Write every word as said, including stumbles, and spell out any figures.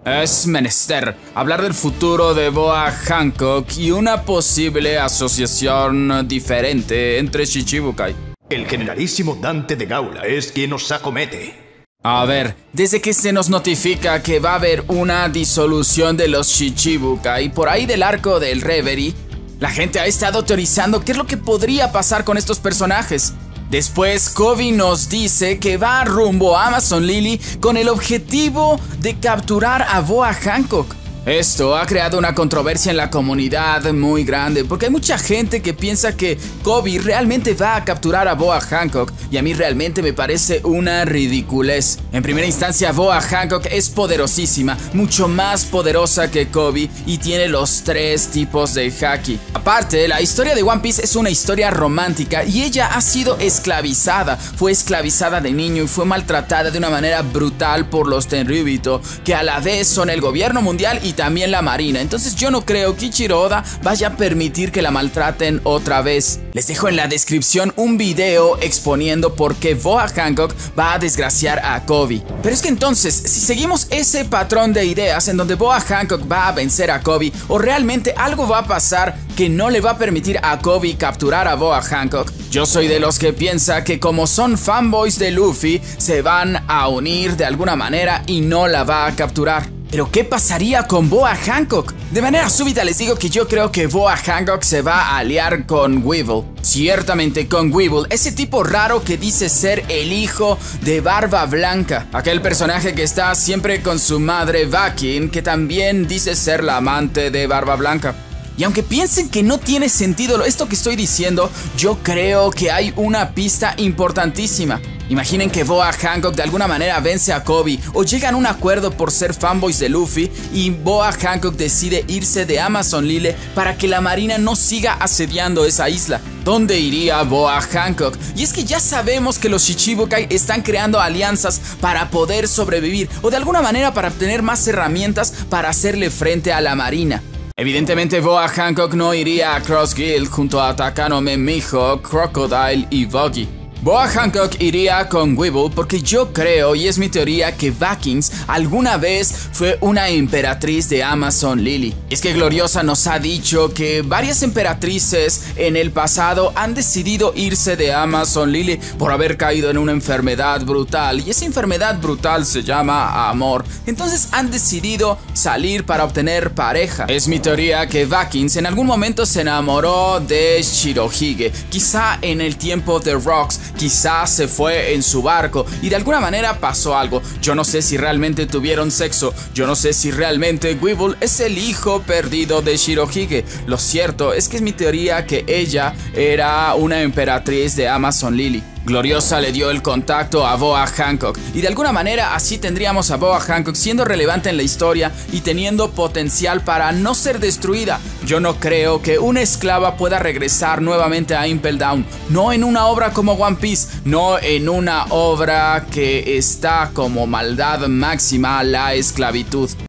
Es menester hablar del futuro de Boa Hancock y una posible asociación diferente entre Shichibukai. El generalísimo Dante de Gaula es quien nos acomete. A ver, desde que se nos notifica que va a haber una disolución de los Shichibukai por ahí del arco del Reverie, la gente ha estado teorizando qué es lo que podría pasar con estos personajes. Después, Koby nos dice que va rumbo a Amazon Lily con el objetivo de capturar a Boa Hancock. Esto ha creado una controversia en la comunidad muy grande porque hay mucha gente que piensa que Koby realmente va a capturar a Boa Hancock y a mí realmente me parece una ridiculez. En primera instancia, Boa Hancock es poderosísima, mucho más poderosa que Koby y tiene los tres tipos de haki. Aparte, la historia de One Piece es una historia romántica y ella ha sido esclavizada, fue esclavizada de niño y fue maltratada de una manera brutal por los Tenryubito, que a la vez son el gobierno mundial y también la marina. Entonces yo no creo que Ichiro Oda vaya a permitir que la maltraten otra vez. Les dejo en la descripción un video exponiendo por qué Boa Hancock va a desgraciar a Koby. Pero es que entonces, si seguimos ese patrón de ideas en donde Boa Hancock va a vencer a Koby, o realmente algo va a pasar que no le va a permitir a Koby capturar a Boa Hancock, yo soy de los que piensa que como son fanboys de Luffy, se van a unir de alguna manera y no la va a capturar. ¿Pero qué pasaría con Boa Hancock? De manera súbita les digo que yo creo que Boa Hancock se va a aliar con Weevil. Ciertamente con Weevil, ese tipo raro que dice ser el hijo de Barba Blanca. Aquel personaje que está siempre con su madre Bakin, que también dice ser la amante de Barba Blanca. Y aunque piensen que no tiene sentido esto que estoy diciendo, yo creo que hay una pista importantísima. Imaginen que Boa Hancock de alguna manera vence a Koby o llegan a un acuerdo por ser fanboys de Luffy y Boa Hancock decide irse de Amazon Lily para que la marina no siga asediando esa isla. ¿Dónde iría Boa Hancock? Y es que ya sabemos que los Shichibukai están creando alianzas para poder sobrevivir o de alguna manera para obtener más herramientas para hacerle frente a la marina. Evidentemente Boa Hancock no iría a Cross Guild junto a Takanome Miho, Crocodile y Buggy. Boa Hancock iría con Weevil porque yo creo, y es mi teoría, que Bakins alguna vez fue una emperatriz de Amazon Lily. Es que Gloriosa nos ha dicho que varias emperatrices en el pasado han decidido irse de Amazon Lily por haber caído en una enfermedad brutal, y esa enfermedad brutal se llama amor. Entonces han decidido salir para obtener pareja. Es mi teoría que Bakins en algún momento se enamoró de Shirohige, quizá en el tiempo de Rocks. Quizás se fue en su barco y de alguna manera pasó algo. Yo no sé si realmente tuvieron sexo. Yo no sé si realmente Weevil es el hijo perdido de Shirohige. Lo cierto es que es mi teoría que ella era una emperatriz de Amazon Lily. Gloriosa le dio el contacto a Boa Hancock y de alguna manera así tendríamos a Boa Hancock siendo relevante en la historia y teniendo potencial para no ser destruida. Yo no creo que una esclava pueda regresar nuevamente a Impel Down, no en una obra como One Piece, no en una obra que está como maldad máxima la esclavitud.